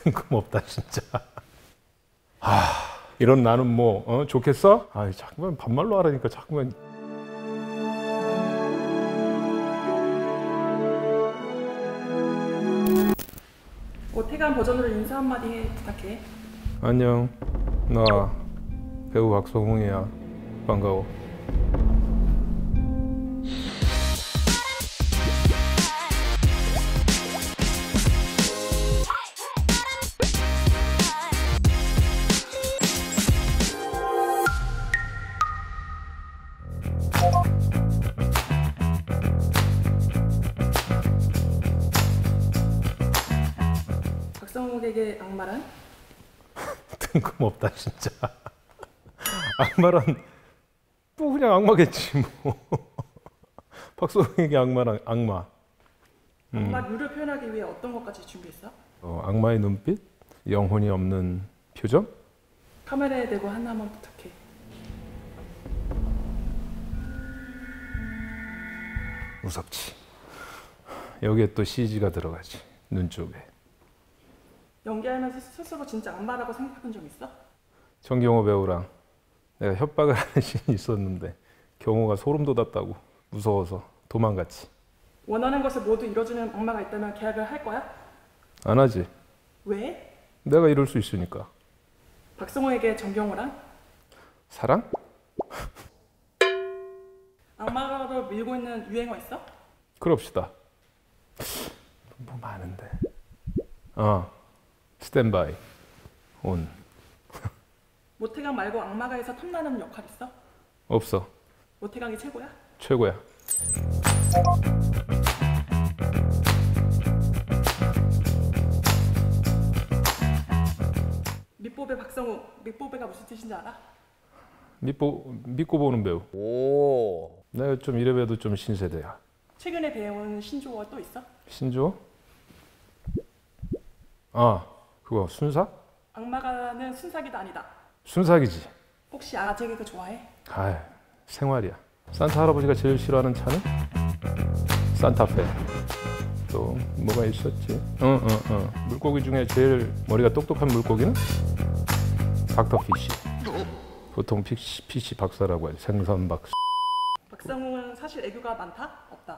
뜬금없다 진짜. 이런 나는 뭐 좋겠어? 자꾸만 반말로 하라니까 자꾸만. 오태관 버전으로 인사 한마디 부탁해. 안녕, 나 배우 박성웅이야. 반가워. 박성욱에게 악마란? 뜬금없다 진짜. 악마란 또 그냥 악마겠지 뭐. 박성웅에게 악마란 악마. 악마류를 표현하기 위해 어떤 것까지 준비했어? 악마의 눈빛, 영혼이 없는 표정. 카메라에 대고 하나만 부탁해. 무섭지. 여기에 또 CG가 들어가지. 눈 쪽에. 연기하면서 스스로 진짜 악마라고 생각한 적 있어? 정경호 배우랑 내가 협박을 하는 씬이 있었는데 경호가 소름 돋았다고. 무서워서 도망갔지. 원하는 것을 모두 이뤄주는 악마가 있다면 계약을 할 거야? 안 하지. 왜? 내가 이룰 수 있으니까. 박성호에게 정경호랑? 사랑? 악마로 밀고 있는 유행어 있어? 그럽시다. 뭐 많은데. 스탠바이 온. 모태강 말고 악마가에서 탐나는 역할 있어? 없어. 모태강이 최고야? 최고야. 밑보배 박성욱, 밑보배가 무슨 뜻인지 알아? 믿고 보는 배우. 오. 내가 좀 이래봬도 좀 신세대야. 최근에 배운 신조어가 또 있어? 신조어? 그거 순사? 악마가는 순삭이다 아니다. 순삭이지. 혹시 아재 개그 좋아해? 생활이야. 산타 할아버지가 제일 싫어하는 차는? 산타페. 또 뭐가 있었지? 물고기 중에 제일 머리가 똑똑한 물고기는? 닥터피쉬. 보통 피쉬 박사라고 해요. 생선 박사. 박성웅은 사실 애교가 많다? 없다?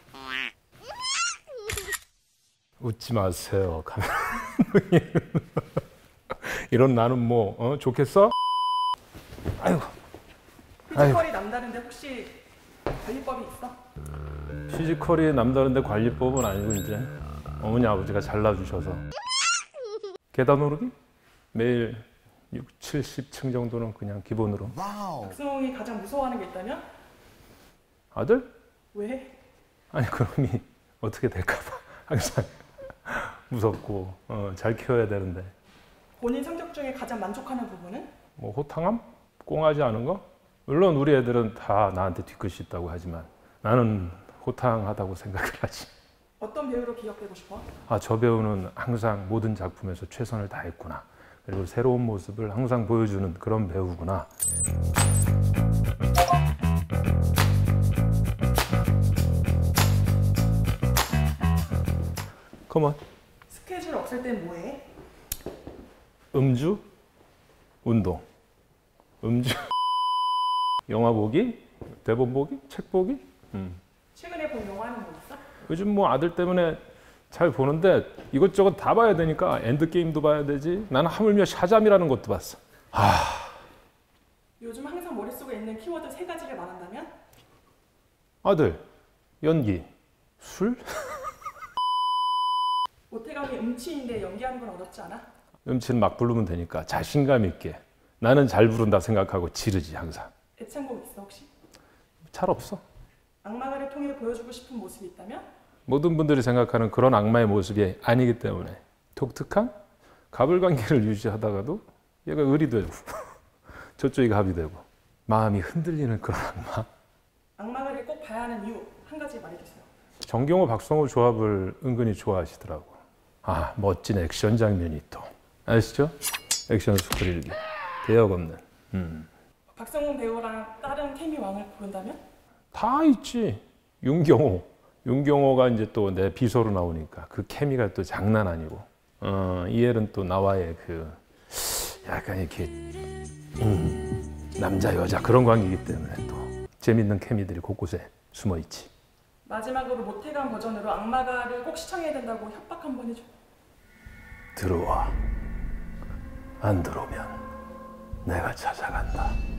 웃지 마세요. 이런 나는 뭐 좋겠어? 아이고. 피지컬이 남다른데 혹시 관리법이 있어? 피지컬이 남다른데 관리법은 아니고 이제 어머니 아버지가 잘라주셔서 계단 오르기? 매일 6, 70층 정도는 그냥 기본으로. 박성웅이 가장 무서워하는 게 있다면? 아들? 왜? 아니 그럼이 어떻게 될까봐 항상 무섭고 잘 키워야 되는데. 본인 성격 중에 가장 만족하는 부분은? 뭐 호탕함? 꽁하지 않은 거? 물론 우리 애들은 다 나한테 뒤끝이 있다고 하지만 나는 호탕하다고 생각을 하지. 어떤 배우로 기억되고 싶어? 저 배우는 항상 모든 작품에서 최선을 다했구나. 그리고 새로운 모습을 항상 보여주는 그런 배우구나. 컴온. 스케줄 없을 땐 뭐해? 음주, 운동. 음주, 영화 보기, 대본 보기, 책 보기. 최근에 본 영화는 뭐 있어? 요즘 뭐 아들 때문에 잘 보는데 이것저것 다 봐야 되니까 엔드게임도 봐야 되지. 나는 하물며 샤잠이라는 것도 봤어. 요즘 항상 머릿속에 있는 키워드 3가지를 말한다면? 아들, 연기, 술? 오태강이 음치인데 연기하는 건 어렵지 않아? 음치는 막 부르면 되니까 자신감 있게. 나는 잘 부른다 생각하고 지르지 항상. 애창곡 있어 혹시? 잘 없어. 악마가를 통해 보여주고 싶은 모습이 있다면? 모든 분들이 생각하는 그런 악마의 모습이 아니기 때문에 독특한 가불관계를 유지하다가도 얘가 을이 되고 저쪽이 갑이 되고 마음이 흔들리는 그런 악마. 악마가를 꼭 봐야 하는 이유 한 가지 말해주세요. 정경호 박성호 조합을 은근히 좋아하시더라고. 멋진 액션 장면이 또 아시죠? 액션 스크릴기 대역 없는. 박성웅 배우랑 다른 케미 왕을 고른다면? 다 있지. 윤경호가 이제 또 내 비서로 나오니까 그 케미가 또 장난 아니고. 이엘은 또 나와의 그 약간 이렇게 남자 여자 그런 관계이기 때문에 또 재밌는 케미들이 곳곳에 숨어 있지. 마지막으로 모태감 버전으로 악마가를 꼭 시청해야 된다고 협박 한번 해줘. 들어와. 안 들어오면 내가 찾아간다.